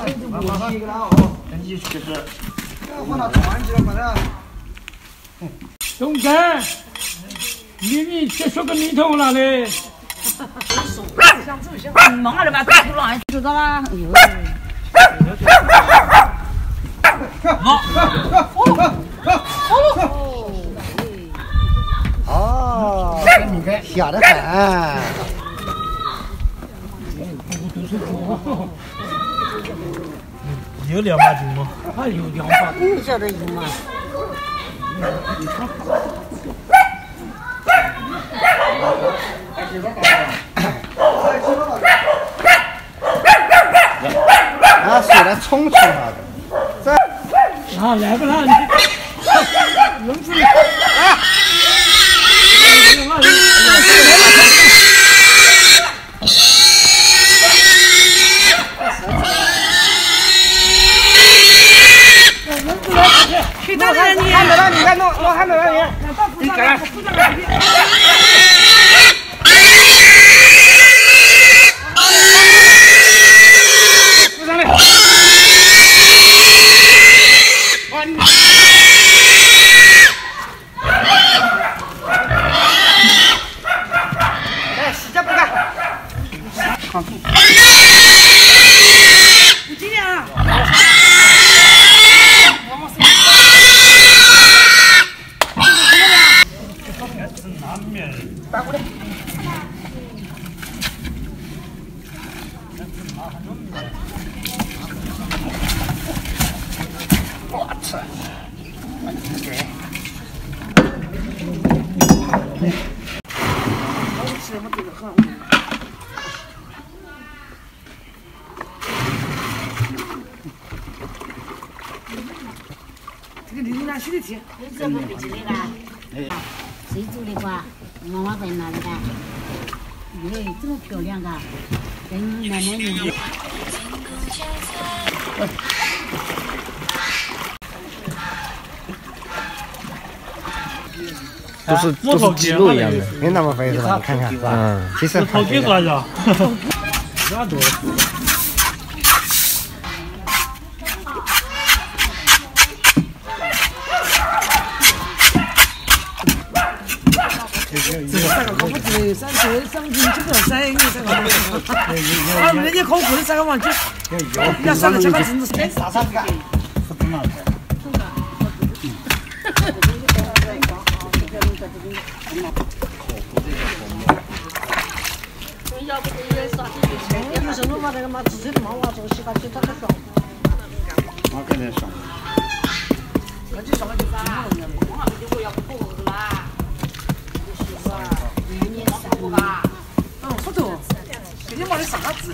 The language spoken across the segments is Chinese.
马上一个了哦，赶紧去吃。放到船去了，反正。 东山，你这说个米头哪里？ 忙了吧？不让知道啦。哎呦。 哦，小得很。 有2把斤吗？ 还有2把。 你晓得有吗？ 拿水来冲它的。这。 啊，来不来？轮子。啊！ 去哪里了你？ 还没到你，看我还没到你。你干。 这个牛腩洗的甜，这不比起来啦。谁做的瓜？妈妈在哪里的？哎，这么漂亮啊！跟奶奶一样。 都是记录一样的， 没那么肥是吧？你看看是吧？其实好几个呀，那多。 这个我不知道，上进去不要塞，你这个。啊，人家考过的这个忘记，要上个7块钱子。 啥啥干？不知道。 要不就是啥？也不是我把那个自己的妈娃做洗发水，他在爽。 我跟你说。 那就爽了就完了，我要不够啦。就是啊，你少不吧？不多，给你买的啥子？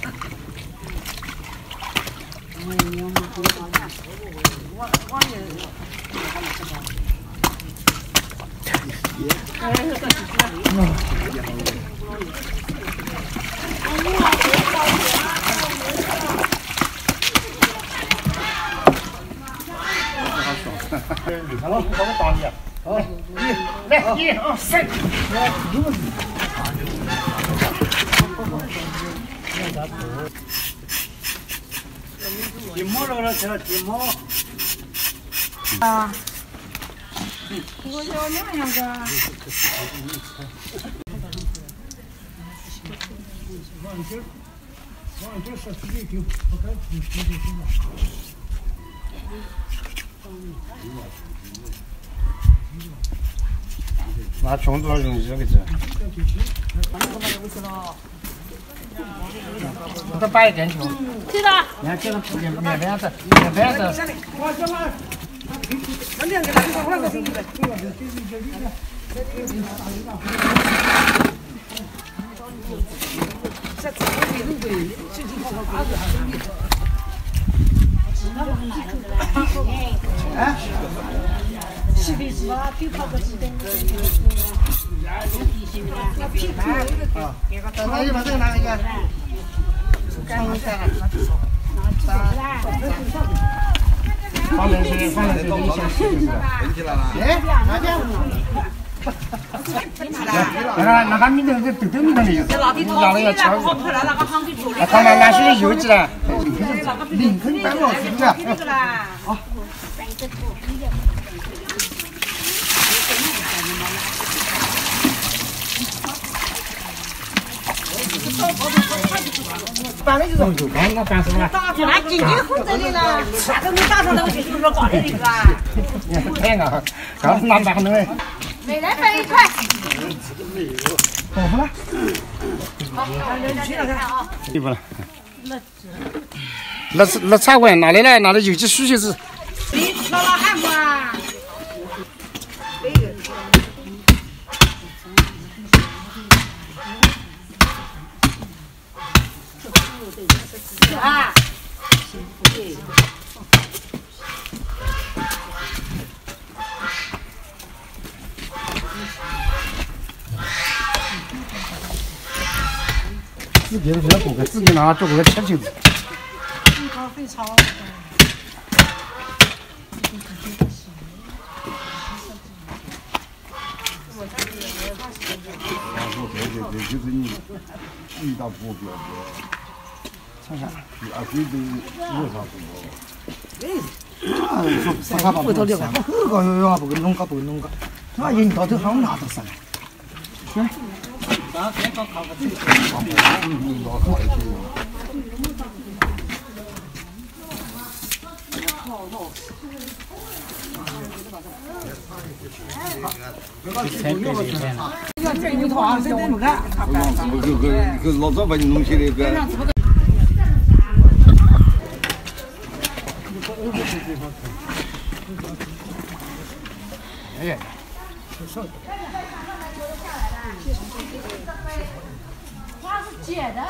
你看了，帮我打你啊！好，来1、2、3。鸡毛这个吃了鸡毛。 啊。我要2个。 往这说直接就不敢直接就行了。 拿穷多容易这个字。我都摆一根球。 对的。 你看这个面板子，面板子。 那2个，那个，那个。这怎么会弄的？这就好好哎， 是的是吧？皮泡个是的。那皮皮啊，那就把这个拿回去。放下来，放进去，放进去，你先试一试。哎，拿去。 那个米的是豆豆米的有，拿了要吃。他拿去油脂了，林肯白老师的。好。搬了就中就刚刚搬什么？ 就拿进去混着的了，啥都没打上那个就是挂的那个啊。 天啊，刚是拿搬的嘞。 每人分1块。 好不了。 好，去了看啊。 对不了。那茶馆哪来了？拿来有机蔬菜子。 你吃了汉堡啊？啊。 自己都给他做个，自己拿做个吃球子。 咖啡炒。 就是你遇到目标的， 看看， 对都有啥不头的吧？这个要不弄个不弄个，那人到头好拿得上。行。 个老早把你弄起来个。 哎呀， 花是姐的。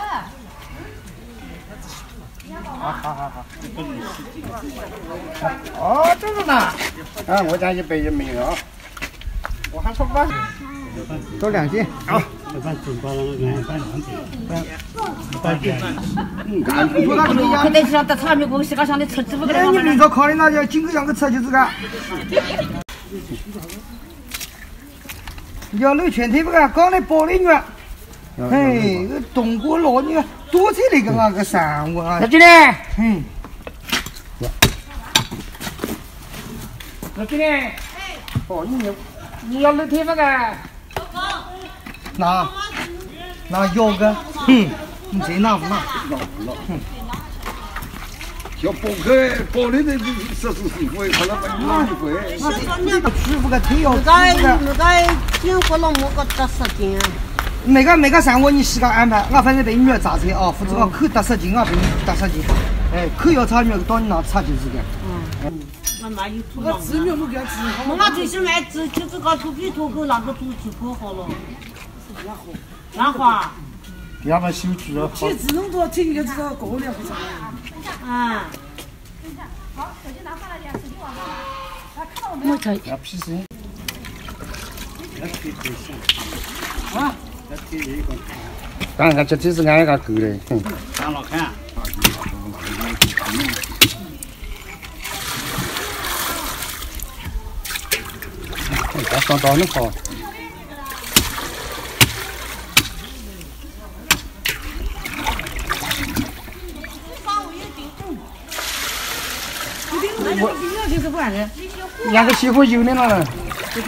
好。哦，这个呢？啊，我家100也没有啊。我还说吧，多2斤啊。 可得是得炒米公司，我想你吃这么个。 你明早烤的那叫金口样个吃就是个。要露全腿不个，刚来包的肉。哎，个东瓜老牛多菜那个那个山我啊。小金呢？嗯。小金呢？哦，你要露腿不个？拿腰个？你谁拿不拿？ 小包开包里的14块，可能把你块。 师傅个腿要那个进货了么个得10斤。 每个山窝你自个安排，我反正被女儿榨菜啊，或者我口得10斤啊，被你得10斤。哎，口要炒肉，到你那炒就是个。 我哪有土壤？我最喜欢吃就是个土皮土狗那个土鸡可好了。然后啊。 要不修猪肉。 其实这种多听就知道过年不长。 啊。 好，手机拿上来点，手机往上拿。看到我没有？我可以。 要皮筋。 啊。 看看这真是俺一个狗嘞。 长了看。 这上刀能好。两个起火油的了。 天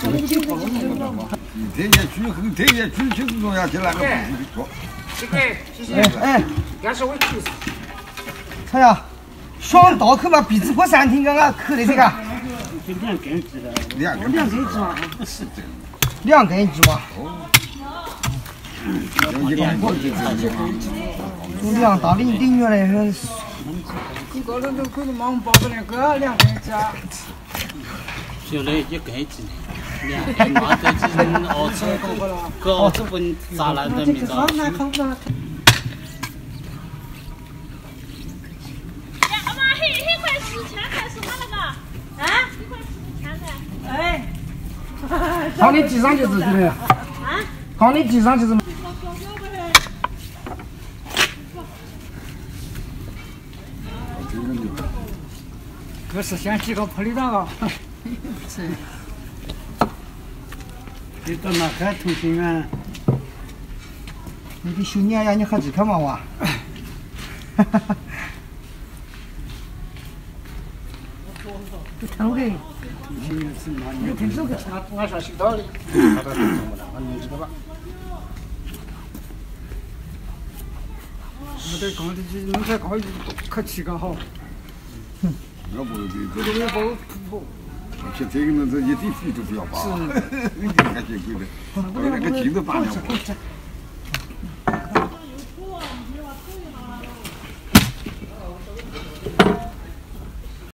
天去后天天去就是中央去那个不是错。 哎，俺是会去。哎呀，上刀口嘛，鼻子破3天，俺口的这个。 就2根鸡的。2根鸡嘛？是这样。2根鸡嘛。就2大的1月来说。 一个人都可能忙包不了个2根鸡。 就那1根鸡。2根嘛，这鸡熬吃个熬吃不咋烂的没着。放你地上就是对的。放你地上就是。 这是先几个铺里那个。 你到哪看同心啊？ 你的兄弟呀，你喝几口嘛哇？哈哈哈。 常给， 你挺这个。 俺上洗澡的，他都听不到，俺弄知道吧？ 我得讲的是，弄才可以客气个好。 要不这个不，像这个人这一点费都不要花，你这个结贵的，那个金子办了。